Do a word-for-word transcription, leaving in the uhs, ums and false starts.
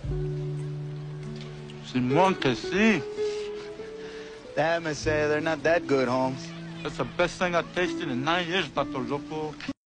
Simón que sí. Damn it, say they're not that good, Holmes. That's the best thing I've tasted in nine years, Pato Loco.